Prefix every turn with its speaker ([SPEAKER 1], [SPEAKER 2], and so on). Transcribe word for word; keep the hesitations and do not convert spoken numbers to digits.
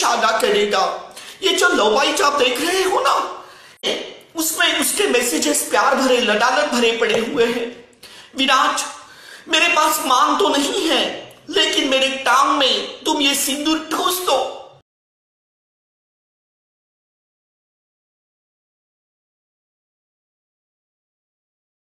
[SPEAKER 1] शादा करेगा। ये जो लव बाइट आप देख रहे हो ना, उसमें उसके मैसेजेस प्यार भरे, लडालट भरे पड़े हुए हैं। विराट, मेरे पास मांग तो नहीं है, लेकिन मेरे टांग में तुम ये सिंदूर ठोस दो।